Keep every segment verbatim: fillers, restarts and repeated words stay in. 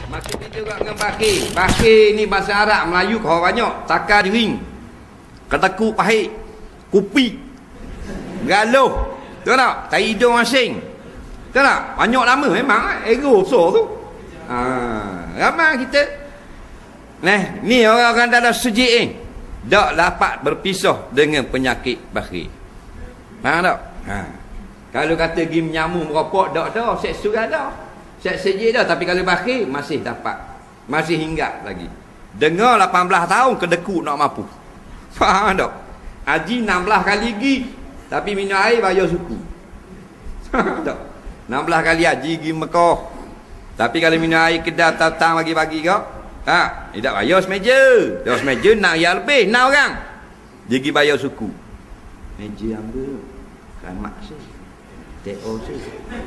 Maksudnya juga dengan bakir. Bakir ni bahasa Arab, Melayu kau banyak. Takar jering, keteku pahit, kupi, galuh. Tahu tak? Tai hidung asing. Tahu tak? Banyak nama memang. Ego besar tu. Ha, ramai kita. Nah, ni orang-orang dalam sejik ni tak dapat berpisah dengan penyakit bakir. Faham tak? Ha. Kalau kata pergi menyamuk merokok, tak dah. Seks surat dah. Seks sejik dah. Tapi kalau bakir, masih dapat. Masih hinggap lagi. Dengar lapan belas tahun, kedekut nak mampu. Faham tak? Haji enam belas kali pergi. Tapi minum air, bayar suku. Faham tak? enam belas kali haji pergi Mekah. Tapi kalau minum air kedai datang bagi-bagi kau, ha, dia tak bayar semeja. Dia semeja nak yang lebih, enam orang. Dia pergi bayar suku. Meja ambil. Ramak saya. T O saya.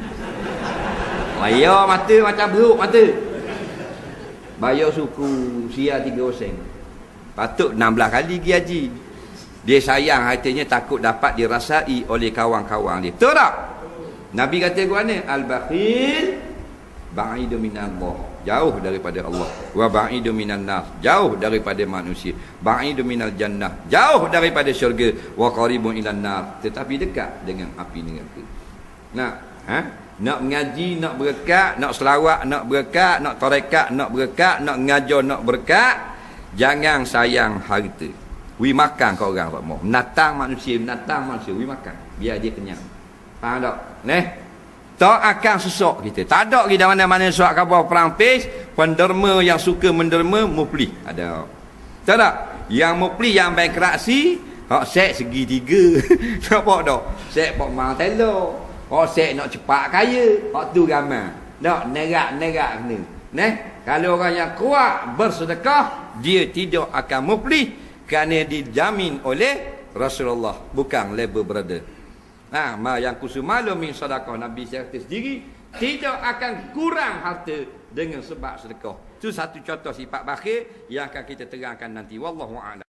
Bayar mata macam beruk mata. Bayar suku sia tiga sen. Patut enam belas kali pergi haji. Dia sayang hatinya, takut dapat dirasai oleh kawan-kawan dia. Betul tak? Nabi kata ke mana? Al-bakhil ba'idu minallah, jauh daripada Allah. Wa ba'idu minan nas, jauh daripada manusia. Ba'idu minal jannah, jauh daripada syurga. Wa qaribun ilan nar, tetapi dekat dengan api neraka. Nah, ha? Nak mengaji, nak berkat, nak selawat, nak berkat, nak tarekat, nak berkat, nak ngajar, nak berkat, jangan sayang harta. Wi makan kau orang tak mau. Menatang manusia, menatang manusia, wi makan biar dia kenyang. Faham tak? Neh. Tak akan sesak kita. Tak ada kita mana-mana suat khabar perang pes, penderma yang suka menderma muflih. Ada. Tak tak? Yang muflih yang baik reaksi, hak set segi tiga. Nampak tak? Set pok mang telo. Hak set nak cepat kaya, hak tu ramai. Tak nerak-nerak kena. Neh, kalau orang yang kuat bersedekah, dia tidak akan muflih kerana dijamin oleh Rasulullah, bukan label brother. Nah, ma yang kusumalu min sedekah, Nabi kata sendiri tidak akan kurang harta dengan sebab sedekah. Itu satu contoh sifat bakhil yang akan kita terangkan nanti. Wallahu a'lam.